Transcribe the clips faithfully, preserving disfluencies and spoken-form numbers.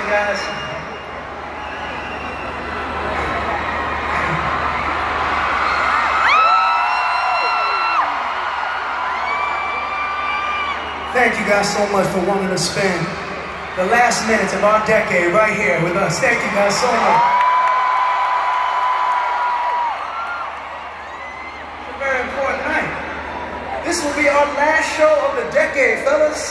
guys. Thank you guys so much for wanting to spend the last minutes of our decade right here with us. Thank you guys so much. It's a very important night. This will be our last show of the decade, fellas.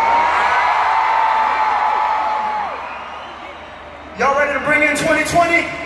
Y'all ready to bring in twenty twenty?